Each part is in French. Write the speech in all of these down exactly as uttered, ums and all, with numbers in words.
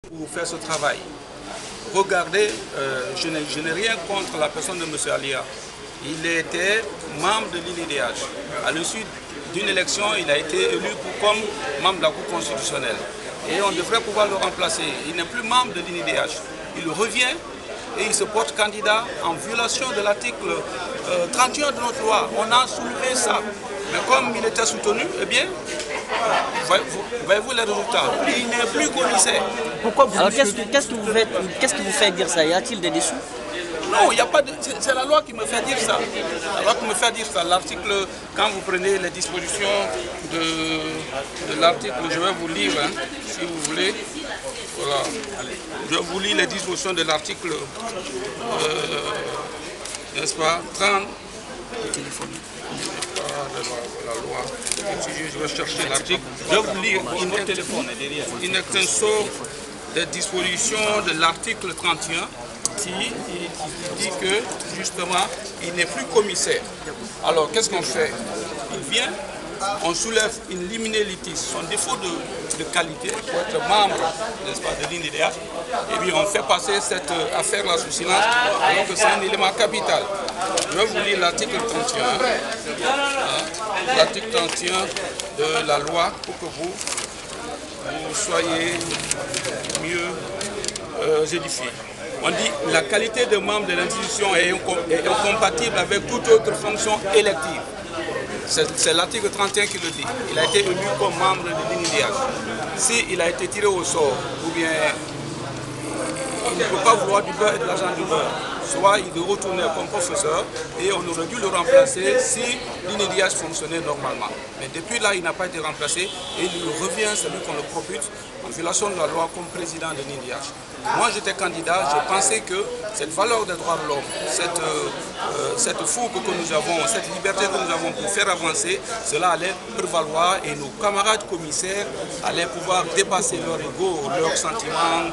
Pour faire ce travail. Regardez, euh, je n'ai rien contre la personne de M. Alia. Il était membre de l'I N I D H. À l'issue d'une élection, il a été élu pour, comme membre de la Cour constitutionnelle. Et on devrait pouvoir le remplacer. Il n'est plus membre de l'I N I D H. Il revient et il se porte candidat en violation de l'article euh, trente et un de notre loi. On a soulevé ça. Mais comme il était soutenu, eh bien, voyez-vous les résultats. Il n'est plus commissaire. Pourquoi vous... Alors qu'est-ce que, qu'est-ce que vous faites, qu'est-ce qui vous fait dire ça? Y a-t-il des dessous? Non, il n'y a pas de... C'est la loi qui me fait dire ça. La loi qui me fait dire ça. L'article, quand vous prenez les dispositions de, de l'article, je vais vous lire, hein, si vous voulez. Voilà. Je vous lis les dispositions de l'article, euh, n'est-ce pas, trente. La loi. Je vais chercher l'article. Je vais vous lire une extension des dispositions de l'article trente et un qui, qui dit que justement il n'est plus commissaire. Alors qu'est-ce qu'on fait? Il vient, on soulève une liminalité, son défaut de, de qualité pour être membre, n'est-ce pas, de l'I N I D H, et puis on fait passer cette affaire-là sous silence alors que c'est un élément capital. Je vais vous lire l'article trente et un, hein, l'article trente et un de la loi pour que vous, vous soyez mieux euh, édifiés. On dit la qualité de membre de l'institution est incompatible avec toute autre fonction élective. C'est l'article trente et un qui le dit. Il a été élu comme membre de l'I N I D H. S'il a été tiré au sort, ou bien il ne peut pas vouloir du beurre et de l'argent du beurre, soit il doit retourner comme professeur et on aurait dû le remplacer si l'I N I D H fonctionnait normalement. Mais depuis là, il n'a pas été remplacé et il revient, celui qu'on le propute, en violation de la loi comme président de l'I N I D H. Moi, j'étais candidat, je pensais que cette valeur des droits de l'homme, cette, euh, cette fougue que nous avons, cette liberté que nous avons pour faire avancer, cela allait prévaloir et nos camarades commissaires allaient pouvoir dépasser leur ego, leurs sentiments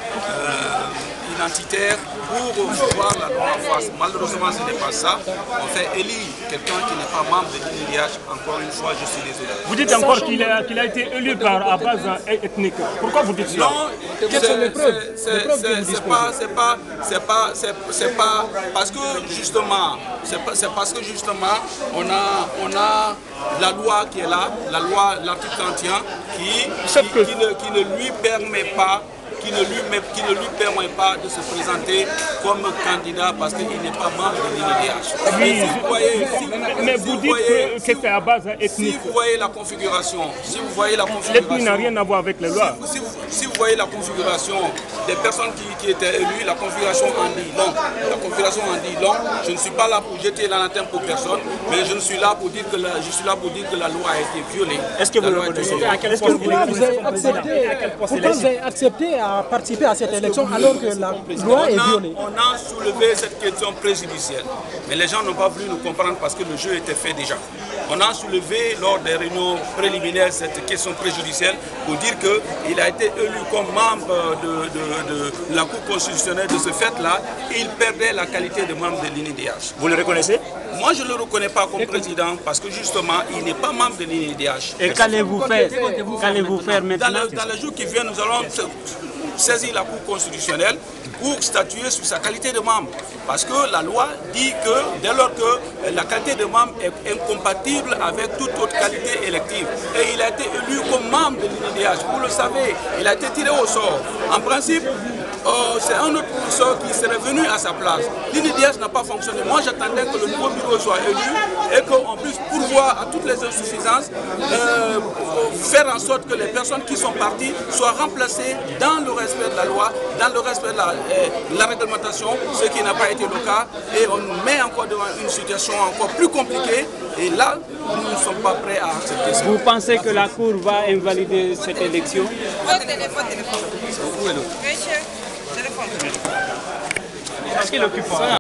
euh, identitaires pour voir la loi en face. Malheureusement, ce n'est pas ça. On fait élire quelqu'un qui n'est pas membre de l'I N I D H. Encore une fois, je suis désolé. Vous dites encore qu'il a, qu'il a été élu par, à base ethnique. Pourquoi vous dites ça? Non, quelles sont les preuves? C'est pas, c'est pas, c'est pas, c'est pas, parce que justement, c'est parce que justement, on a, on a la loi qui est là, la loi, l'article trente et un, qui, qui, qui, ne, qui ne lui permet pas Qui ne, lui, qui ne lui permet pas de se présenter comme candidat parce qu'il n'est pas membre de l'I N I D H. Oui, si vous voyez, si, mais vous, vous dites voyez, que c'est à base ethnique. Si vous voyez la configuration, si vous voyez la configuration... L'ethnie n'a rien à voir avec les lois. Si, si, vous, si vous voyez la configuration des personnes qui, qui étaient élues, la configuration en dit long. La configuration en dit long. Je ne suis pas là pour jeter l'anathème pour personne, mais je, ne suis là pour dire que la, je suis là pour dire que la loi a été violée. Est-ce que vous le reconnaissez? À quel point vous avez accepté, pourquoi vous avez accepté à participer à cette élection alors que la loi est violée? On a soulevé cette question préjudicielle, mais les gens n'ont pas voulu nous comprendre parce que le jeu était fait déjà. On a soulevé lors des réunions préliminaires cette question préjudicielle pour dire qu'il a été élu comme membre de, de, de la Cour constitutionnelle. De ce fait-là, il perdait la qualité de membre de l'I N I D H. Vous le reconnaissez? Moi, je ne le reconnais pas comme président parce que justement, il n'est pas membre de l'I N I D H. Et qu'allez-vous faire, qu'allez-vous faire maintenant? Dans, le, dans les jours qui viennent, nous allons saisir la Cour constitutionnelle pour statuer sur sa qualité de membre. Parce que la loi dit que dès lors que la qualité de membre est incompatible avec toute autre qualité élective. Et il a été élu comme membre de l'I N I D H. Vous le savez, il a été tiré au sort. En principe, euh, c'est un autre professeur qui serait venu à sa place. L'I N I D H n'a pas fonctionné. Moi, j'attendais que le nouveau bureau soit élu et qu'on puisse pourvoir à toutes les insuffisances, euh, faire en sorte que les personnes qui sont parties soient remplacées dans le respect de la loi, dans le respect de la, euh, la réglementation, ce qui n'a pas été le cas. Et on nous met encore devant une situation encore plus compliquée. Et là, nous ne sommes pas prêts à accepter ça. Vous pensez que la Cour va invalider cette élection? Votre téléphone, téléphone. Monsieur, téléphone. Est-ce qu'il occupe pas?